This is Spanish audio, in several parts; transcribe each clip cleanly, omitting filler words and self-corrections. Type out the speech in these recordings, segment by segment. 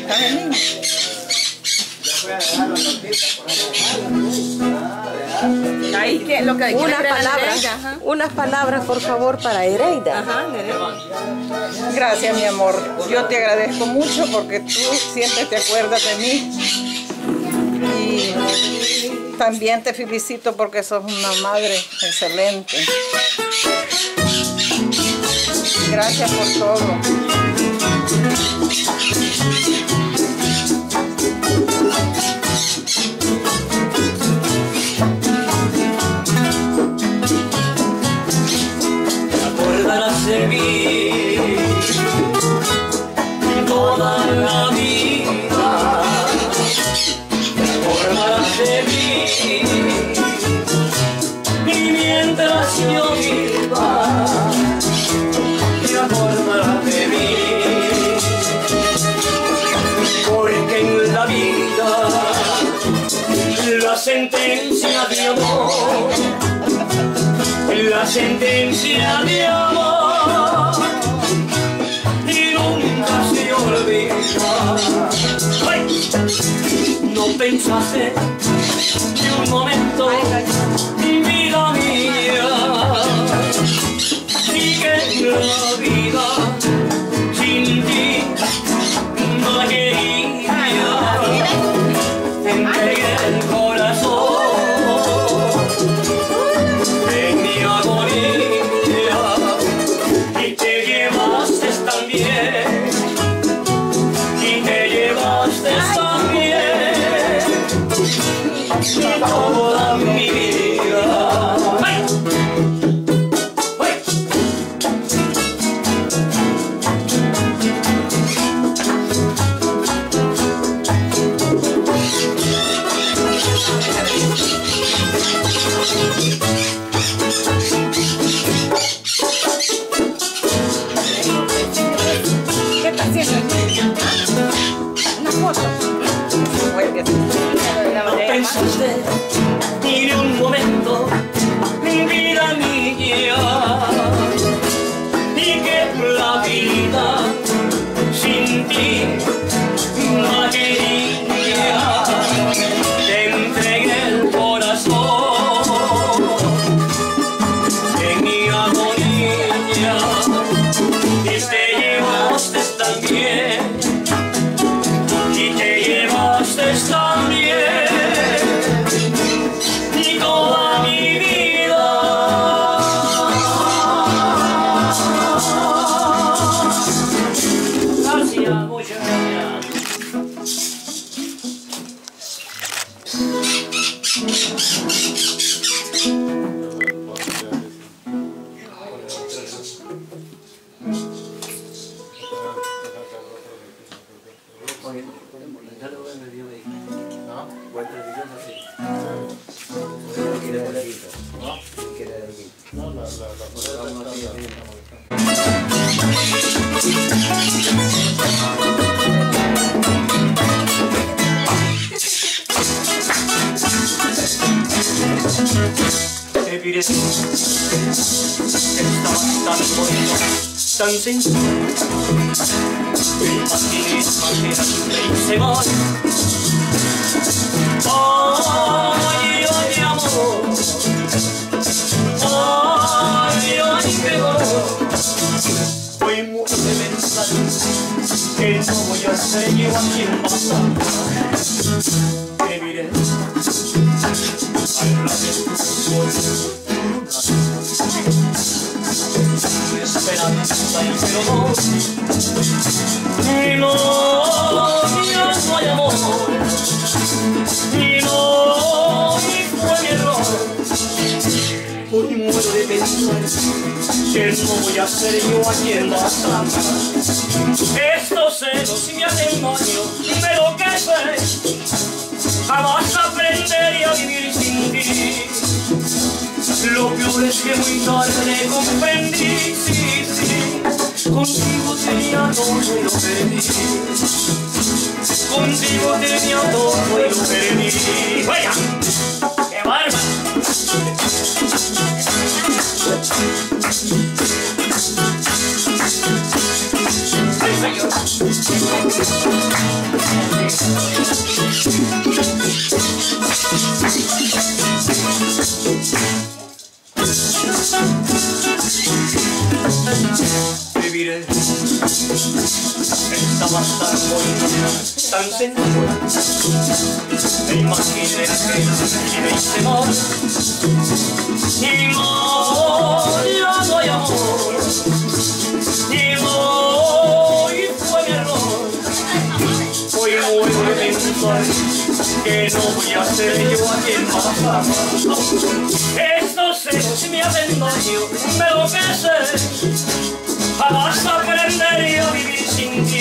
Ahí que lo que unas palabras, por favor, para Ereida. Gracias, mi amor. Yo te agradezco mucho porque tú siempre te acuerdas de mí. Y también te felicito porque sos una madre excelente. Gracias por todo. De mí toda la vida, te acordarás de mí, y mientras yo viva, te acordarás de mí, porque en la vida la sentencia de amor, la sentencia de amor y nunca se olvida. ¡Ay! No pensaste ni un momento, vida mía, y que la vida sin ti no la quería. Te entregué el corazón. Toda mi vida. ¡Ay! ¡Ay! ¿Qué está haciendo? Una foto. No pensaste ni un momento, vida mía, y que la vida sin ti no la quería. Te entregué el corazón en mi agonía y te llevaste también. Y te llevaste también y toda mi vida. Gracias, muchas gracias. Te diré, estabas tan bonito, tan sencillo, imagina que hice mal. Ay, ay, amor, ay, ay, qué dolor. Hoy muero de pensar que no voy a ser yo a quien pasar. Te diré, al esperanza y perdón. Y no, ya no hay amor. Y no, y fue mi error. Hoy muero de pensar que no voy a ser yo a quien bastar. Estos celos me hacen daño, me enloquecen. Jamás aprendería a vivir sin ti. Lo peor es que muy tarde comprendí, sí, sí. Contigo tenía todo y lo perdí. Contigo tenía todo y lo perdí. ¡Vaya! ¡Qué bárbaro! ¡Ay, señor! Viviré estabas tan bonita, tan sensual. Me imaginé aquella y me hice mal. Y no, ya no hay amor. Y hoy fue mi error. Hoy muero de pensar que no voy a ser yo a quien más ama. Estos celos me hacen daño, pero que sé. Jamás aprendería a vivir sin ti.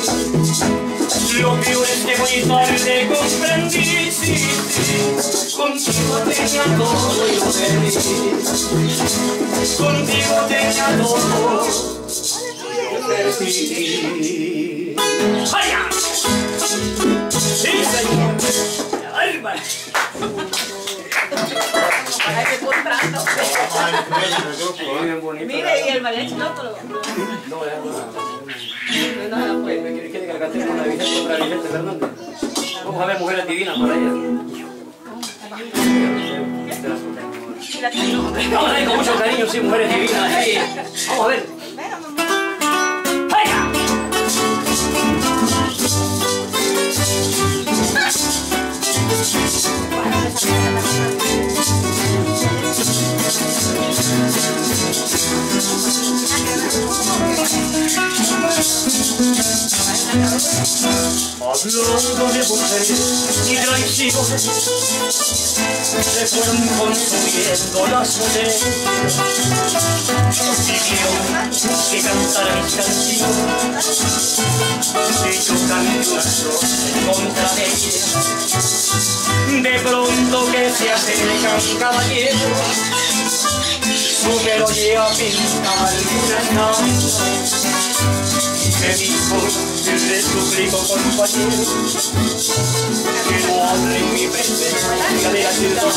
Lo peor es que muy tarde comprendí, sí, sí. Contigo tenía todo yo de mí. Contigo tenía todo yo de ti. ¡Vaya! ¡Sí, señor! ¡Arriba! Ay, qué contrato. Mire, y el mariachi no te lo... No, ¿quiere que la cantemos con la Vicente Fernández? Vamos a ver Mujeres Divinas para ella. Vamos a ver con mucho cariño, sí, Mujeres Divinas. Sí. Vamos a ver. Hablando de mujeres y traiciones, se fueron consumiendo las mujeres. Pidieron que cantara mis canciones y yo canté una flor en contra de ellas. De pronto que se acerca un caballero, su melodía pinta alguna canción. Me dijo, le suplico compañero, que no hable en mi presencia de la ciudad.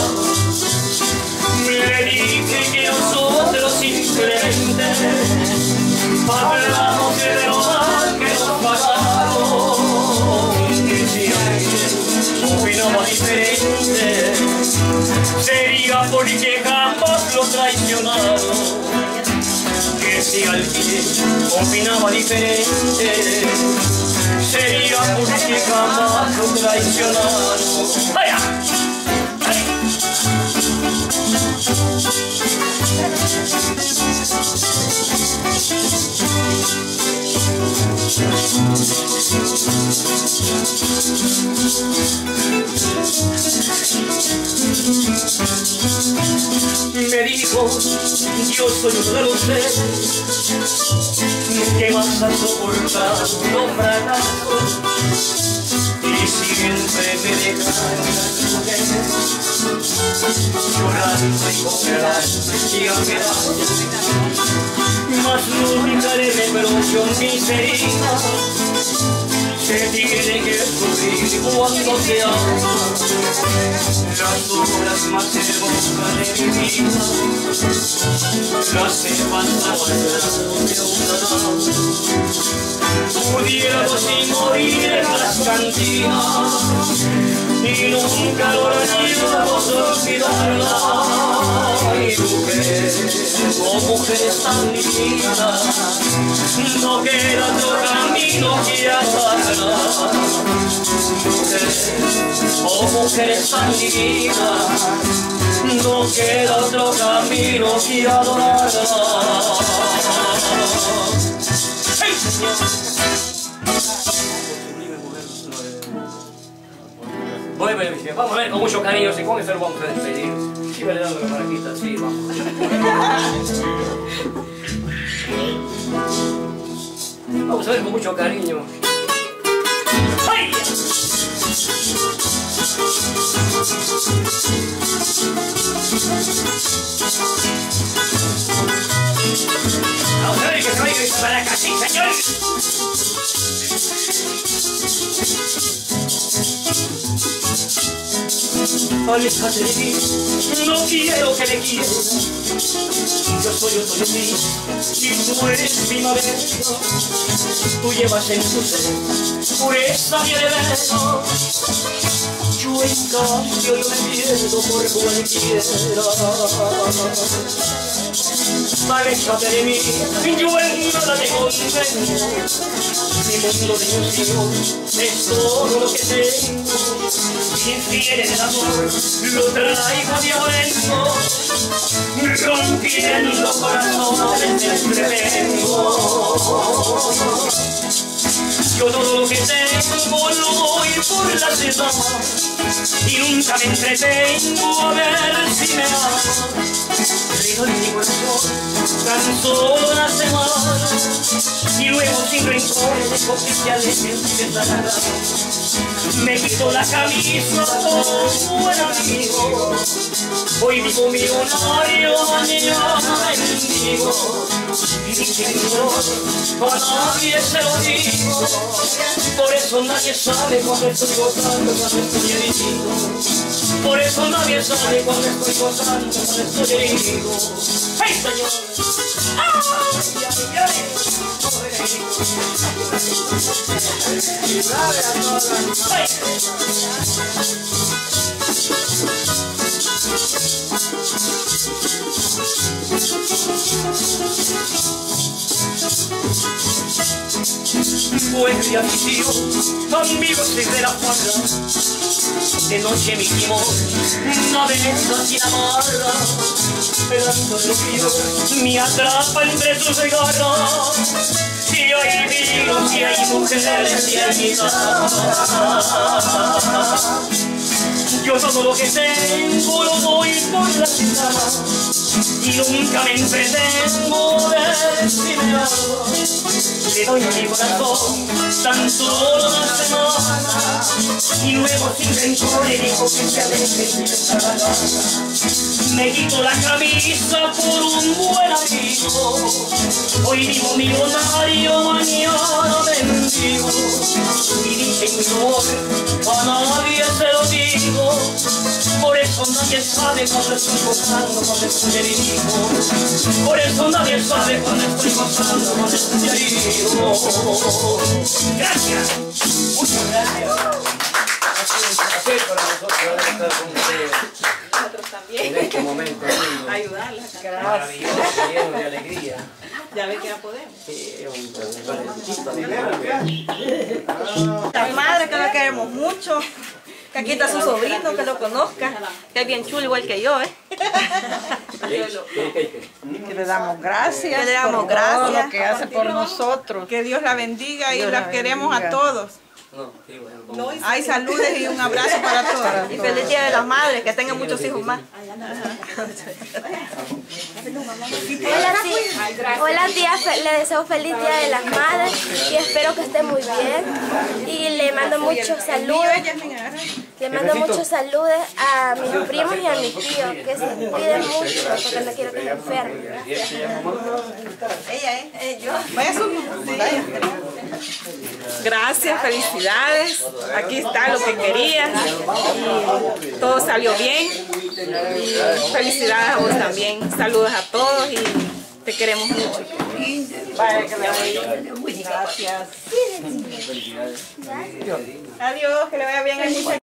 Le dije que nosotros simplemente hablamos de lo mal que nos pagaron. Y si alguien opinaba diferente, sería porque jamás lo traicionaron. Que si alguien opinaba diferente, sería porque jamás lo traicionaron. ¡Vaya! Me dijo, yo soy uno de los seres que más ha soportado los fracasos y siempre me dejaron las mujeres llorando y congelando y aguerando. Mas nunca le reprocho mis heridas que tiene que sufrir cuando se ama. Las horas más hermosas de mi vida las he pasado al lado de una dama. Pudiéramos sin morir en las cantinas y nunca logramos olvidarla. Ay, mujer, oh mujeres tan lindas, no queda otro camino que amarla. Mujeres, oh mujeres tan divinas, no queda otro camino que adorarla. ¡Hey, señor! Bueno, vamos a ver con mucho cariño, si con eso lo vamos a despedir. Síguele dando la marquita, sí, vamos. Vamos a ver con mucho cariño. ¡Ay! Vamos a ver que traigo esta baraca, sí, señor. Aléjate de mí, no quiero que me quieras. yo soy otro de ti, y tú eres primavera. Tú llevas en tu ser pureza y heredero. Yo en cambio yo me pierdo por cualquiera. Aléjate de mí, yo en nada te convengo. Mi mundo de ilusión es todo lo que tengo. Infiel en el amor, lo traigo de adentro, rompiendo corazones me prevengo. Yo todo lo que tengo lo doy por la ciudad y nunca me entretengo a ver si me ama. Le doy mi corazón tan solo una semana y luego sin rencores dejo que se aleje de esta nada. Me quito la camisa como buen amigo. Hoy vivo millonario, mañana mendigo. Y sin dolor a nadie se lo digo. Por eso nadie sabe cuando estoy gozando, cuando estoy herido. Por eso nadie sabe cuando estoy gozando, cuando estoy herido. ¡Hey, señor! ¡Ay, ay, ay! Buen día, mi tío, amigos de la cuadra. De noche mi timón, navega sin amarra. Esperando lo que me atrapa entre sus garras. Si hay niños, si hay mujeres, si hay guitarras. Yo todo lo que tengo lo doy por la ciudad y nunca me entretengo de ver si me ama. Le doy mi corazón tan solo una semana y luego sin rencor le digo que se aleje de esta gana. Me quito la camisa por un buen amigo. Hoy vivo millonario, mañana mendigo. Y dicen mi amor, a nadie se lo digo. Por eso nadie sabe cuando estoy gozando, cuando estoy herido. Por eso nadie sabe cuando estoy gozando, cuando estoy herido. Gracias. Muchas gracias. Ha sido un placer para nosotros estar con ustedes. Nosotros también. En este momento lindo, Ayudarlas. maravilloso, lleno de alegría. Ya ves que ya podemos. Sí, es un placer. Las madres que lo queremos mucho. Que aquí está su sobrino, que lo conozca. Que es bien chulo igual que yo, ¿eh? Que le damos gracias, Que le damos por gracias. todo lo que hace por nosotros. Que Dios la bendiga y las queremos a todos. No, sí, bueno, Hay saludes y un abrazo para todas. Y feliz Día de las Madres, que tengan muchos hijos más. Hola tía, le deseo feliz Día de las Madres y espero que esté muy bien. Y le mando muchos saludos. Le mando muchos saludos a mis primos y a mis tíos, que se cuiden mucho porque no quiero que se enfermen. Vaya a subir. Gracias, felicidades. Aquí está lo que querías. Y todo salió bien. Y felicidades a vos también. Saludos a todos y te queremos mucho. Gracias. Adiós, que le vaya bien.